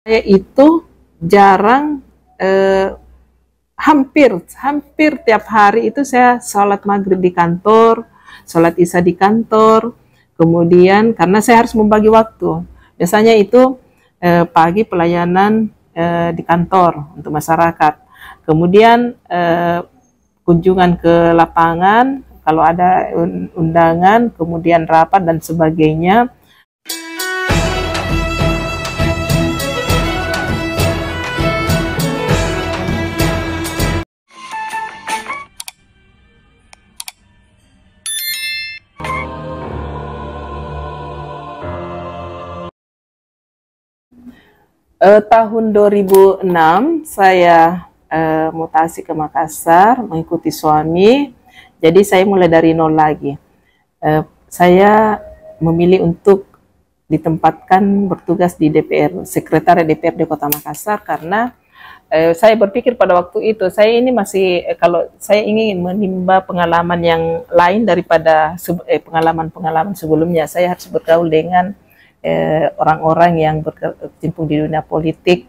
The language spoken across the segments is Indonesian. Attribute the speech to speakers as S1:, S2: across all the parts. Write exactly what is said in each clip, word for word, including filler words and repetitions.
S1: Saya itu jarang eh, hampir hampir tiap hari itu saya sholat maghrib di kantor, sholat isya di kantor, kemudian karena saya harus membagi waktu. Biasanya itu eh, pagi pelayanan eh, di kantor untuk masyarakat, kemudian eh, kunjungan ke lapangan kalau ada undangan, kemudian rapat dan sebagainya. Uh, tahun dua ribu enam saya uh, mutasi ke Makassar mengikuti suami, jadi saya mulai dari nol lagi. Uh, saya memilih untuk ditempatkan bertugas di D P R, Sekretariat D P R di Kota Makassar, karena uh, saya berpikir pada waktu itu saya ini masih uh, kalau saya ingin menimba pengalaman yang lain daripada pengalaman-pengalaman eh, sebelumnya, saya harus bergaul dengan orang-orang eh, yang berkecimpung di dunia politik.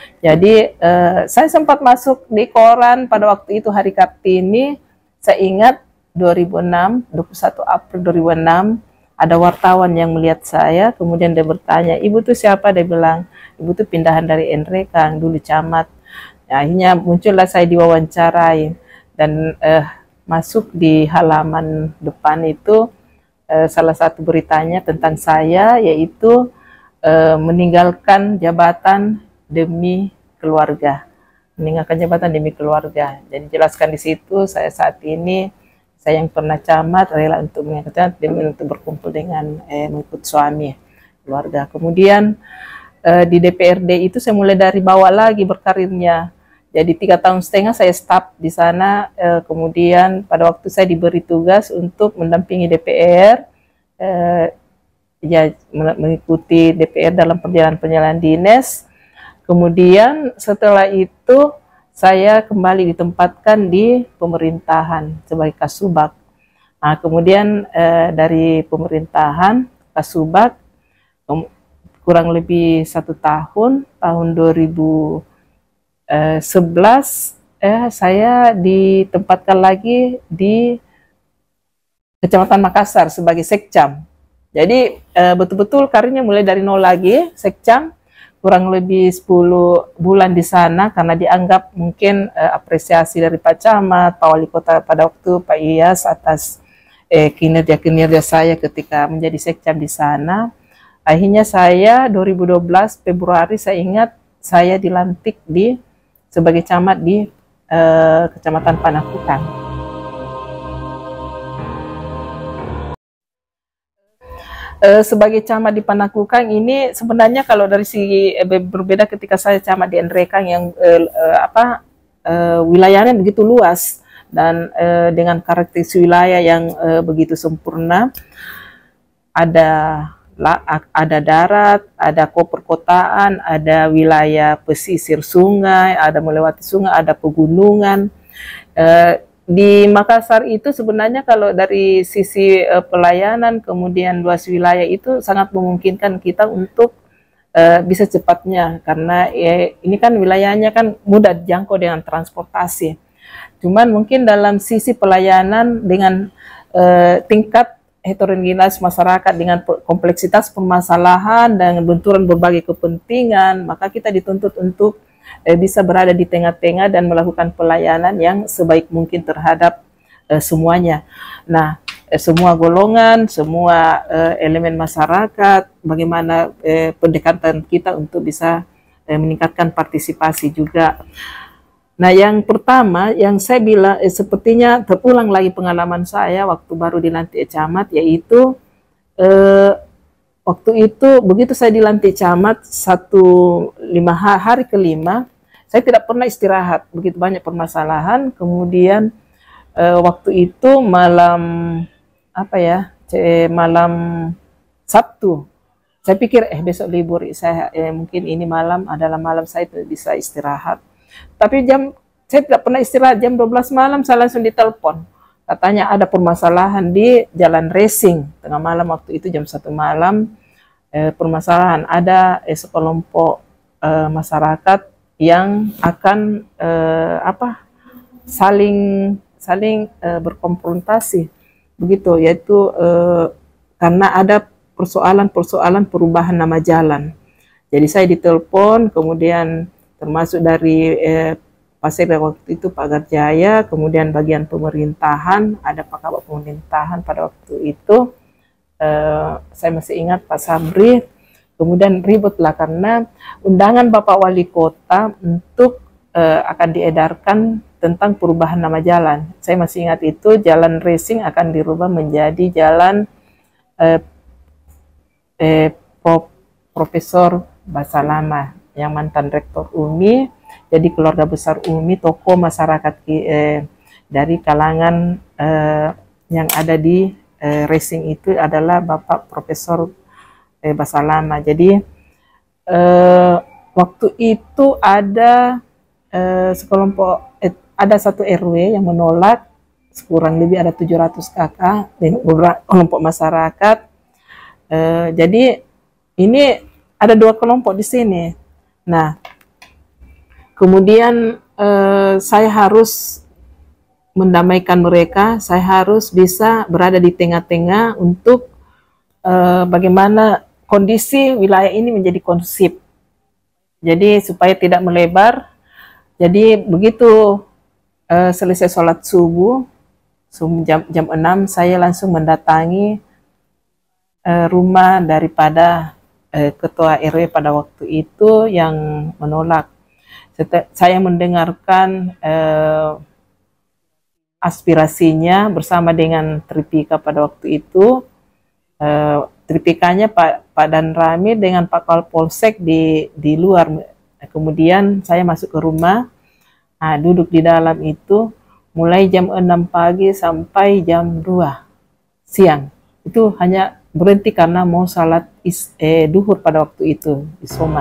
S1: Jadi eh, saya sempat masuk di koran pada waktu itu, Hari Kartini. Saya ingat dua ribu enam, dua puluh satu April dua ribu enam, ada wartawan yang melihat saya, kemudian dia bertanya, "Ibu tuh siapa?" Dia bilang, "Ibu tuh pindahan dari Nrekang, dulu camat." Nah, akhirnya muncullah saya diwawancarai, dan eh, masuk di halaman depan itu Uh, salah satu beritanya tentang saya, yaitu uh, meninggalkan jabatan demi keluarga, meninggalkan jabatan demi keluarga. Jadi jelaskan di situ, saya saat ini, saya yang pernah camat rela untuk meninggalkan demi untuk berkumpul dengan eh, mengikut suami, keluarga. Kemudian uh, di D P R D itu saya mulai dari bawah lagi berkarirnya. Jadi tiga tahun setengah saya staf di sana, eh, kemudian pada waktu saya diberi tugas untuk mendampingi D P R, eh, ya mengikuti D P R dalam perjalanan-perjalanan dinas. Kemudian setelah itu saya kembali ditempatkan di pemerintahan sebagai Kasubag. Nah, kemudian eh, dari pemerintahan Kasubag kurang lebih satu tahun, tahun dua ribu sebelas eh, saya ditempatkan lagi di Kecamatan Makassar sebagai Sekcam. Jadi betul-betul eh, karirnya mulai dari nol lagi, Sekcam, kurang lebih sepuluh bulan di sana karena dianggap mungkin eh, apresiasi dari Pak Camat, Pak Wali Kota pada waktu, Pak Iyas, atas eh, kinerja-kinerja saya ketika menjadi Sekcam di sana. Akhirnya saya dua ribu dua belas Februari, saya ingat, saya dilantik di sebagai camat di eh, Kecamatan Panakukang. Eh, sebagai camat di Panakukang ini sebenarnya kalau dari segi eh, berbeda ketika saya camat di Nrekang yang eh, eh, apa eh, wilayahnya begitu luas dan eh, dengan karakteristik wilayah yang eh, begitu sempurna. Ada ada darat, ada perkotaan, ada wilayah pesisir sungai, ada melewati sungai, ada pegunungan. Eh, di Makassar itu sebenarnya kalau dari sisi eh, pelayanan kemudian luas wilayah itu sangat memungkinkan kita untuk eh, bisa cepatnya, karena ya, ini kan wilayahnya kan mudah dijangkau dengan transportasi. Cuman mungkin dalam sisi pelayanan dengan eh, tingkat heterogenis masyarakat dengan kompleksitas permasalahan dan benturan berbagai kepentingan, maka kita dituntut untuk eh, bisa berada di tengah-tengah dan melakukan pelayanan yang sebaik mungkin terhadap eh, semuanya. Nah, eh, semua golongan, semua eh, elemen masyarakat, bagaimana eh, pendekatan kita untuk bisa eh, meningkatkan partisipasi juga. Nah, yang pertama yang saya bilang eh, sepertinya terulang lagi pengalaman saya waktu baru dilantik camat, yaitu eh, waktu itu begitu saya dilantik camat satu lima hari kelima, saya tidak pernah istirahat, begitu banyak permasalahan. Kemudian eh, waktu itu malam apa ya, malam Sabtu, saya pikir eh besok libur, saya eh, mungkin ini malam adalah malam saya bisa istirahat. Tapi jam saya tidak pernah istirahat, jam dua belas malam saya langsung ditelepon. Katanya ada permasalahan di Jalan Racing, tengah malam waktu itu jam satu malam. Eh, permasalahan ada eh, sekelompok uh, masyarakat yang akan uh, apa saling saling uh, berkonfrontasi begitu, yaitu uh, karena ada persoalan-persoalan perubahan nama jalan. Jadi saya ditelepon, kemudian termasuk dari eh, Pasir waktu itu Pak Garjaya, kemudian bagian pemerintahan, ada Pak Kabak pemerintahan pada waktu itu, eh, saya masih ingat Pak Sabri, kemudian ributlah karena undangan Bapak Wali Kota untuk eh, akan diedarkan tentang perubahan nama jalan. Saya masih ingat itu, jalan racing akan dirubah menjadi jalan eh, eh, Prof, Profesor Basalama yang mantan Rektor U M I, jadi keluarga besar U M I, tokoh masyarakat eh, dari kalangan eh, yang ada di eh, racing itu adalah Bapak Profesor eh, Basalama. Jadi eh, waktu itu ada eh, sekelompok eh, ada satu R W yang menolak, kurang lebih ada tujuh ratus kakak dan beberapa kelompok masyarakat. Eh, jadi ini ada dua kelompok di sini. Nah, kemudian eh, saya harus mendamaikan mereka, saya harus bisa berada di tengah-tengah untuk eh, bagaimana kondisi wilayah ini menjadi kondusif. Jadi supaya tidak melebar. Jadi begitu eh, selesai sholat subuh, jam, jam enam saya langsung mendatangi eh, rumah daripada eh, ketua R W pada waktu itu yang menolak. Saya mendengarkan eh, aspirasinya bersama dengan Tripika pada waktu itu. Eh, Tripikanya Pak, Pak Dan Rami dengan Pak Kapolsek di, di luar. Kemudian saya masuk ke rumah, nah, duduk di dalam itu mulai jam enam pagi sampai jam dua siang. Itu hanya berhenti karena mau salat is, eh, duhur pada waktu itu di Soma.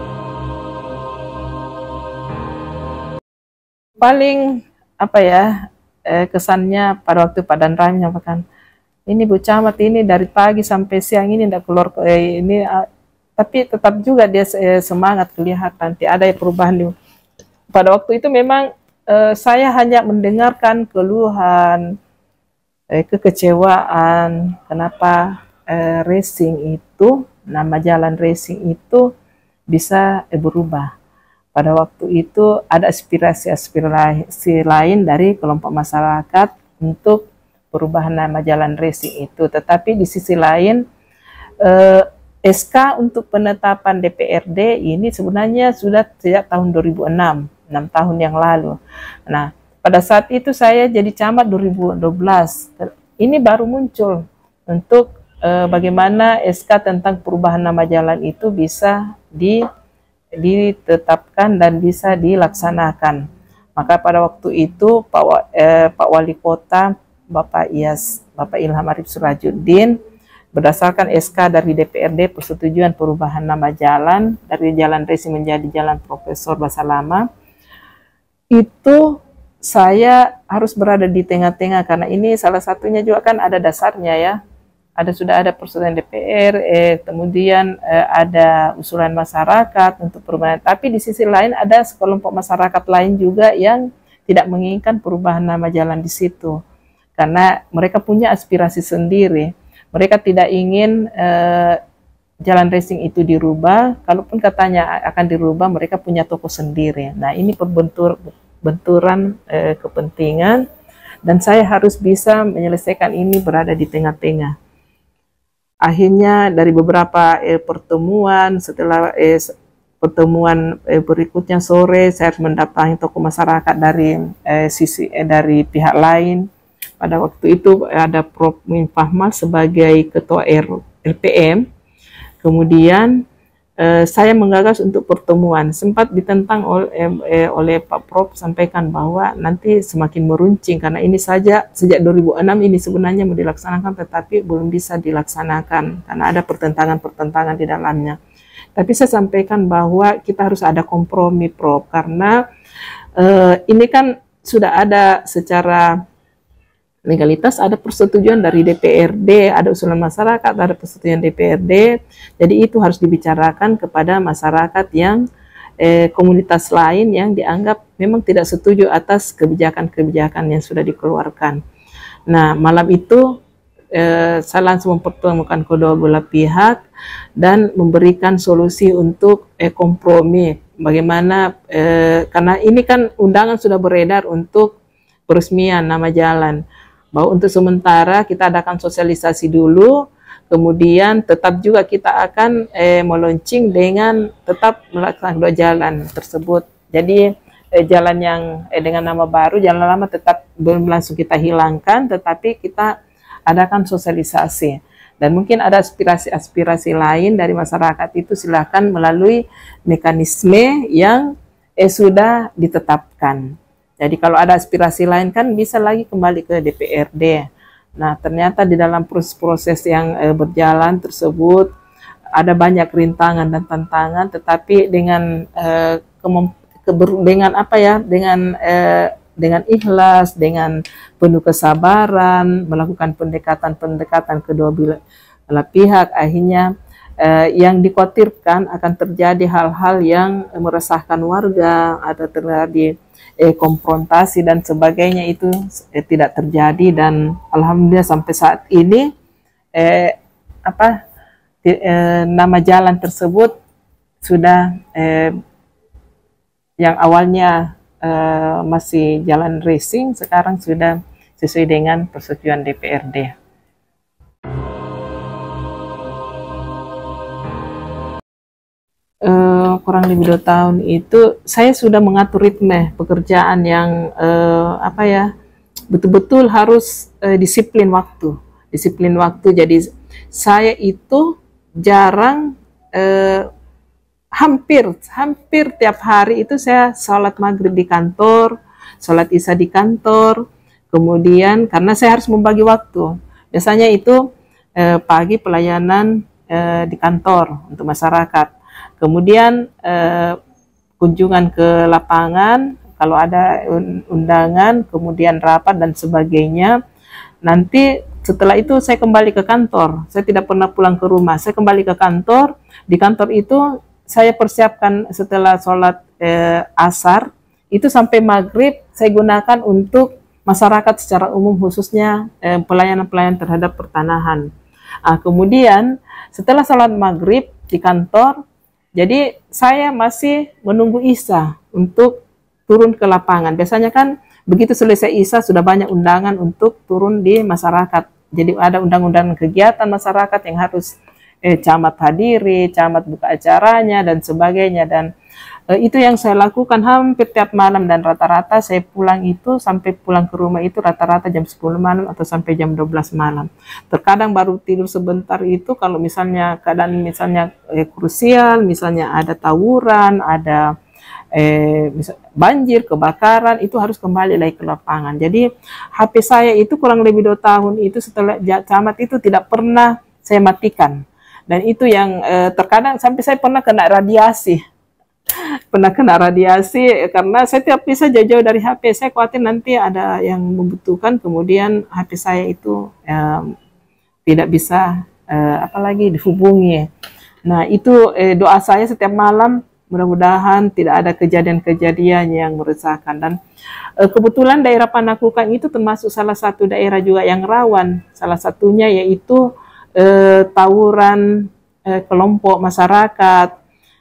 S1: Paling apa ya eh, kesannya pada waktu Pak Dan Rami menyampaikan, ini Bu Camat ini dari pagi sampai siang ini tidak keluar eh, ini, uh, tapi tetap juga dia eh, semangat kelihatan tidak ada perubahan. Pada waktu itu memang eh, saya hanya mendengarkan keluhan, eh, kekecewaan kenapa eh, racing itu, nama jalan racing itu bisa eh, berubah. Pada waktu itu ada aspirasi-aspirasi lain dari kelompok masyarakat untuk perubahan nama jalan racing itu. Tetapi di sisi lain, eh, S K untuk penetapan D P R D ini sebenarnya sudah sejak tahun dua ribu enam, enam tahun yang lalu. Nah, pada saat itu saya jadi camat dua ribu dua belas. Ini baru muncul untuk eh, bagaimana S K tentang perubahan nama jalan itu bisa di ditetapkan dan bisa dilaksanakan. Maka pada waktu itu Pak, eh, Pak Wali Kota Bapak Iyas, Bapak Ilham Arif Surajuddin berdasarkan S K dari D P R D persetujuan perubahan nama jalan dari jalan racing menjadi jalan Profesor Basalama, itu saya harus berada di tengah-tengah karena ini salah satunya juga kan ada dasarnya ya. Ada sudah ada persetujuan D P R, eh, kemudian eh, ada usulan masyarakat untuk perubahan. Tapi di sisi lain ada sekelompok masyarakat lain juga yang tidak menginginkan perubahan nama jalan di situ, karena mereka punya aspirasi sendiri. Mereka tidak ingin eh, jalan racing itu dirubah. Kalaupun katanya akan dirubah, mereka punya toko sendiri. Nah, ini perbentur, benturan eh, kepentingan, dan saya harus bisa menyelesaikan ini berada di tengah-tengah. Akhirnya dari beberapa eh, pertemuan, setelah eh, pertemuan eh, berikutnya sore, saya harus mendatangi tokoh masyarakat dari eh, sisi eh, dari pihak lain. Pada waktu itu ada Prof Muin Fahmal sebagai ketua R P M. Kemudian eh, saya menggagas untuk pertemuan. Sempat ditentang oleh, eh, oleh Pak Prof sampaikan bahwa nanti semakin meruncing karena ini saja sejak dua ribu enam ini sebenarnya mau dilaksanakan tetapi belum bisa dilaksanakan karena ada pertentangan-pertentangan di dalamnya. Tapi saya sampaikan bahwa kita harus ada kompromi Prof, karena eh, ini kan sudah ada secara legalitas, ada persetujuan dari D P R D, ada usulan masyarakat, ada persetujuan D P R D. Jadi itu harus dibicarakan kepada masyarakat yang eh, komunitas lain yang dianggap memang tidak setuju atas kebijakan-kebijakan yang sudah dikeluarkan. Nah, malam itu eh, saya langsung mempertemukan kedua belah pihak dan memberikan solusi untuk eh, kompromi. Bagaimana, eh, karena ini kan undangan sudah beredar untuk peresmian nama jalan, bahwa untuk sementara kita adakan sosialisasi dulu, kemudian tetap juga kita akan eh, meluncing dengan tetap melaksanakan dua jalan tersebut. Jadi eh, jalan yang eh, dengan nama baru, jalan lama tetap belum langsung kita hilangkan, tetapi kita adakan sosialisasi. Dan mungkin ada aspirasi-aspirasi lain dari masyarakat, itu silakan melalui mekanisme yang eh, sudah ditetapkan. Jadi kalau ada aspirasi lain kan bisa lagi kembali ke D P R D. Nah, ternyata di dalam proses-proses yang eh, berjalan tersebut ada banyak rintangan dan tantangan, tetapi dengan eh, keber, dengan apa ya, dengan eh, dengan ikhlas, dengan penuh kesabaran, melakukan pendekatan-pendekatan kedua belah pihak, akhirnya eh, yang dikhawatirkan akan terjadi hal-hal yang meresahkan warga, ada terjadi eh, konfrontasi dan sebagainya, itu eh, tidak terjadi. Dan alhamdulillah sampai saat ini eh, apa eh, nama jalan tersebut sudah eh, yang awalnya Uh, masih jalan racing, sekarang sudah sesuai dengan persetujuan D P R D. Uh, kurang lebih dua tahun itu saya sudah mengatur ritme pekerjaan yang uh, apa ya, betul-betul harus uh, disiplin waktu, disiplin waktu. Jadi saya itu jarang uh, hampir hampir tiap hari itu saya sholat maghrib di kantor, sholat isya di kantor, kemudian karena saya harus membagi waktu, biasanya itu eh, pagi pelayanan eh, di kantor untuk masyarakat, kemudian eh, kunjungan ke lapangan kalau ada undangan, kemudian rapat dan sebagainya. Nanti setelah itu saya kembali ke kantor, saya tidak pernah pulang ke rumah, saya kembali ke kantor. Di kantor itu saya persiapkan setelah sholat eh, asar, itu sampai maghrib saya gunakan untuk masyarakat secara umum, khususnya pelayanan-pelayanan eh, terhadap pertanahan. Nah, kemudian setelah sholat maghrib di kantor, jadi saya masih menunggu isya untuk turun ke lapangan. Biasanya kan begitu selesai isya sudah banyak undangan untuk turun di masyarakat. Jadi ada undang-undang kegiatan masyarakat yang harus Eh, camat hadiri, camat buka acaranya dan sebagainya, dan eh, itu yang saya lakukan hampir tiap malam. Dan rata-rata saya pulang itu sampai pulang ke rumah itu rata-rata jam sepuluh malam atau sampai jam dua belas malam. Terkadang baru tidur sebentar itu kalau misalnya keadaan misalnya eh, krusial, misalnya ada tawuran, ada eh, banjir, kebakaran, itu harus kembali lagi ke lapangan. Jadi H P saya itu kurang lebih dua tahun itu setelah camat itu tidak pernah saya matikan. Dan itu yang eh, terkadang sampai saya pernah kena radiasi. Pernah kena radiasi karena saya tiap bisa jauh-jauh dari H P. Saya khawatir nanti ada yang membutuhkan, kemudian H P saya itu eh, tidak bisa eh, apalagi dihubungi. Nah, itu eh, doa saya setiap malam, mudah-mudahan tidak ada kejadian-kejadian yang meresahkan. Dan eh, kebetulan daerah Panakukang itu termasuk salah satu daerah juga yang rawan. Salah satunya yaitu Eh, tawuran eh, kelompok masyarakat.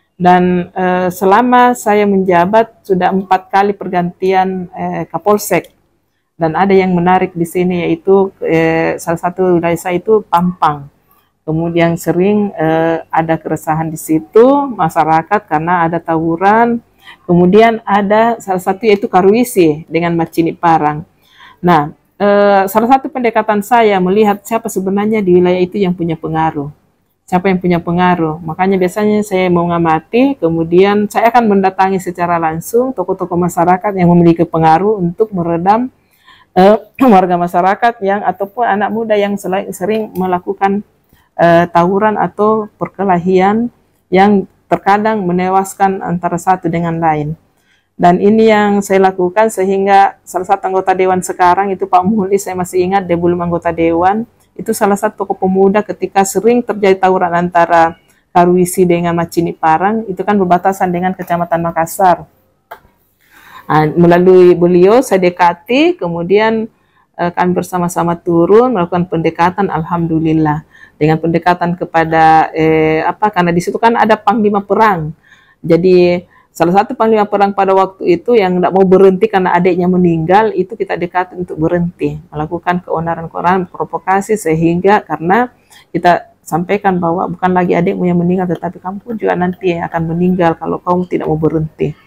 S1: Dan eh, selama saya menjabat sudah empat kali pergantian eh, Kapolsek. Dan ada yang menarik di sini yaitu eh, salah satu wilayah saya itu Pampang. Kemudian sering eh, ada keresahan di situ masyarakat karena ada tawuran. Kemudian ada salah satu yaitu Karuisi dengan Marcini Parang. Nah, Uh, salah satu pendekatan saya melihat siapa sebenarnya di wilayah itu yang punya pengaruh, siapa yang punya pengaruh. Makanya biasanya saya mau ngamati, kemudian saya akan mendatangi secara langsung tokoh-tokoh masyarakat yang memiliki pengaruh untuk meredam uh, warga masyarakat yang ataupun anak muda yang sering melakukan uh, tawuran atau perkelahian yang terkadang menewaskan antara satu dengan lain. Dan ini yang saya lakukan sehingga salah satu anggota dewan sekarang itu Pak Muli, saya masih ingat dia belum anggota dewan, itu salah satu tokoh pemuda ketika sering terjadi tawuran antara Karuisi dengan Macini Parang itu kan berbatasan dengan Kecamatan Makassar. Nah, melalui beliau saya dekati, kemudian eh, kami bersama-sama turun melakukan pendekatan. Alhamdulillah dengan pendekatan kepada eh, apa karena di situ kan ada panglima perang. Jadi salah satu panglima perang pada waktu itu yang tidak mau berhenti karena adiknya meninggal, itu kita dekati untuk berhenti melakukan keonaran-keonaran, provokasi, sehingga karena kita sampaikan bahwa bukan lagi adikmu yang meninggal, tetapi kamu pun juga nanti akan meninggal kalau kamu tidak mau berhenti.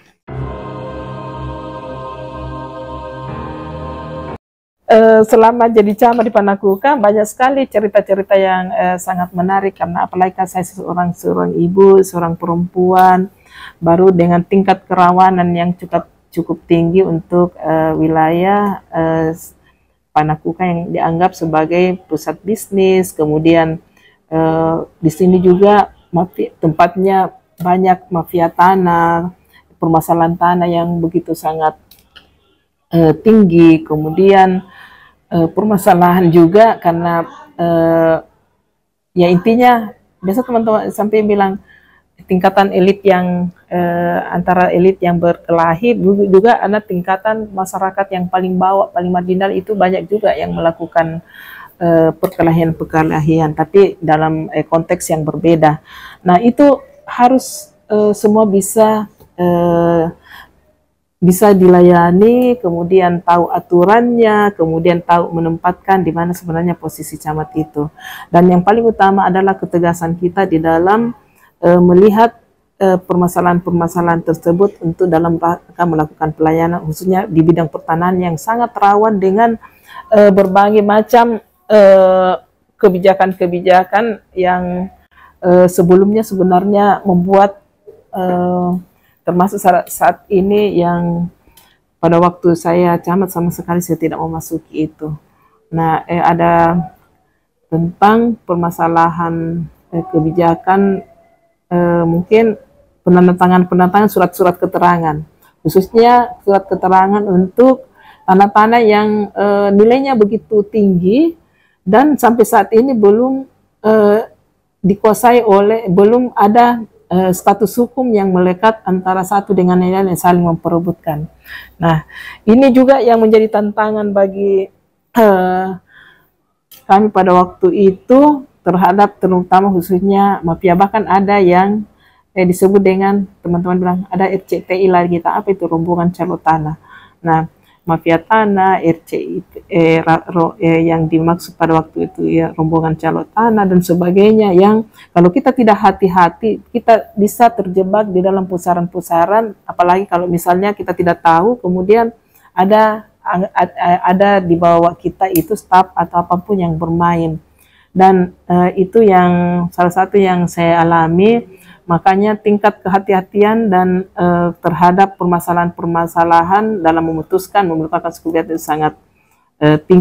S1: Uh, selama jadi camat di Panakukang banyak sekali cerita-cerita yang uh, sangat menarik, karena apalagi saya seorang seorang ibu, seorang perempuan, baru dengan tingkat kerawanan yang cukup cukup tinggi untuk uh, wilayah uh, Panakukang yang dianggap sebagai pusat bisnis. Kemudian uh, di sini juga mafia, tempatnya banyak mafia tanah, permasalahan tanah yang begitu sangat uh, tinggi. Kemudian Uh, permasalahan juga karena uh, ya intinya biasa teman-teman sampai bilang tingkatan elit yang uh, antara elit yang berkelahi, juga ada tingkatan masyarakat yang paling bawah, paling marginal, itu banyak juga yang melakukan uh, perkelahian-perkelahian, tapi dalam uh, konteks yang berbeda. Nah itu harus uh, semua bisa uh, bisa dilayani, kemudian tahu aturannya, kemudian tahu menempatkan di mana sebenarnya posisi camat itu. Dan yang paling utama adalah ketegasan kita di dalam e, melihat permasalahan-permasalahan tersebut untuk dalam rangka melakukan pelayanan, khususnya di bidang pertanahan yang sangat rawan dengan e, berbagai macam kebijakan-kebijakan yang e, sebelumnya sebenarnya membuat e, termasuk saat, saat ini yang pada waktu saya camat sama sekali saya tidak memasuki itu. Nah, eh, ada tentang permasalahan eh, kebijakan eh, mungkin penandatangan-penandatangan surat-surat keterangan, khususnya surat keterangan untuk tanah-tanah yang eh, nilainya begitu tinggi dan sampai saat ini belum eh, dikuasai oleh, belum ada Uh, status hukum yang melekat antara satu dengan yang lain yang saling memperebutkan. Nah, ini juga yang menjadi tantangan bagi uh, kami pada waktu itu terhadap terutama khususnya mafia. Bahkan ada yang eh, disebut dengan, teman-teman bilang ada R C T I lagi, kita apa itu, rombongan calo tanah. Nah, mafia tanah, R C I eh, eh, yang dimaksud pada waktu itu ya rombongan calo tanah dan sebagainya, yang kalau kita tidak hati-hati kita bisa terjebak di dalam pusaran-pusaran, apalagi kalau misalnya kita tidak tahu, kemudian ada ada di bawah kita itu staf atau apapun yang bermain. Dan eh, itu yang salah satu yang saya alami. Makanya tingkat kehati-hatian dan eh, terhadap permasalahan-permasalahan dalam memutuskan memelupakan kuliah itu sangat eh, tinggi.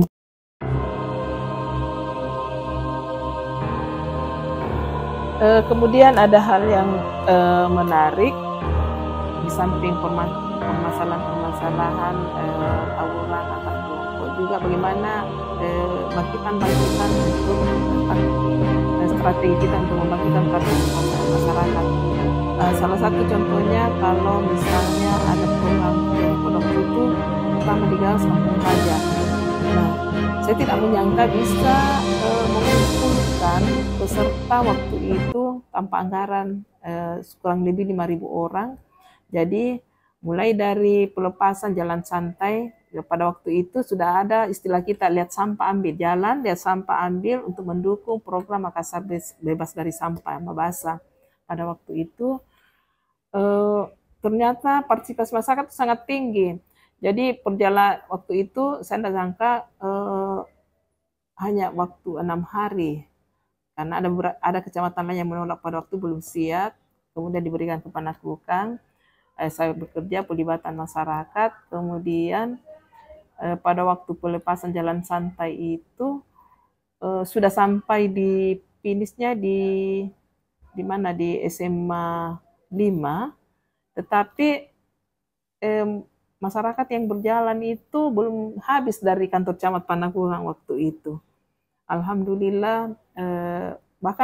S1: Eh, kemudian ada hal yang eh, menarik di samping permasalahan-permasalahan eh, tawuran antar kelompok, juga bagaimana eh, bangkitan-bangkitan untuk eh, strategi kita untuk membangkitkan partisipasi masyarakat. Uh, salah satu contohnya kalau misalnya ada program yang Pondok itu pertama digagas Kampung Pajak. Nah, saya tidak menyangka bisa uh, mengumpulkan peserta waktu itu tanpa anggaran uh, kurang lebih lima ribu orang. Jadi mulai dari pelepasan jalan santai, ya pada waktu itu sudah ada istilah kita lihat sampah ambil jalan, lihat sampah ambil, untuk mendukung program Makassar bebas dari sampah Mabasa. Pada waktu itu eh, ternyata partisipasi masyarakat itu sangat tinggi. Jadi perjalanan waktu itu saya tidak sangka eh, hanya waktu enam hari, karena ada ada kecamatan lain yang menolak pada waktu belum siap, kemudian diberikan ke Panakukang. Eh, saya bekerja pelibatan masyarakat, kemudian eh, pada waktu pelepasan jalan santai itu eh, sudah sampai di finishnya di di mana di S M A lima, tetapi eh, masyarakat yang berjalan itu belum habis dari kantor camat Panakukang waktu itu. Alhamdulillah, eh, bahkan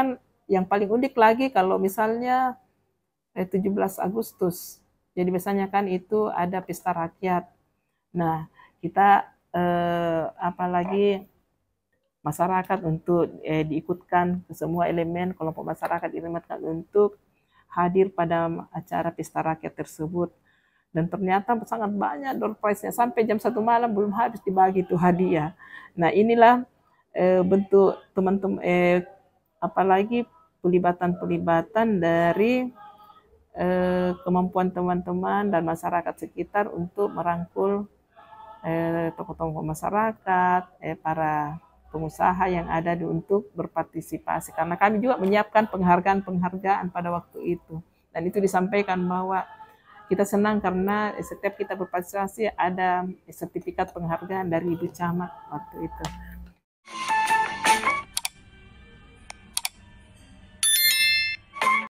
S1: yang paling unik lagi kalau misalnya eh, tujuh belas Agustus. Jadi biasanya kan itu ada pesta rakyat. Nah, kita eh, apalagi masyarakat untuk eh, diikutkan ke semua elemen kelompok masyarakat diikutkan untuk hadir pada acara pesta rakyat tersebut. Dan ternyata sangat banyak door prize-nya sampai jam satu malam belum habis dibagi itu hadiah. Nah, inilah eh, bentuk teman-teman eh, apalagi pelibatan-pelibatan dari eh, kemampuan teman-teman dan masyarakat sekitar untuk merangkul eh, tokoh-tokoh masyarakat, eh, para pengusaha yang ada di, untuk berpartisipasi. Karena kami juga menyiapkan penghargaan-penghargaan pada waktu itu. Dan itu disampaikan bahwa kita senang karena setiap kita berpartisipasi ada sertifikat penghargaan dari Ibu Camat waktu itu.